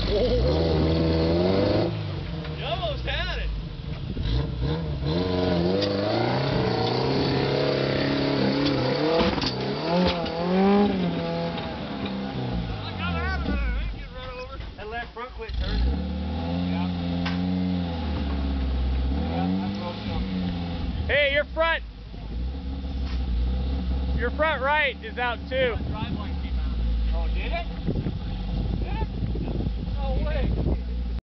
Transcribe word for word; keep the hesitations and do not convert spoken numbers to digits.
You almost had it. I got out of there. I didn't get run over. That left front quit turning. Yeah. Yeah, I broke something. Hey, your front. Your front right is out too. Drive light came out. Oh, did it? Did it? No way.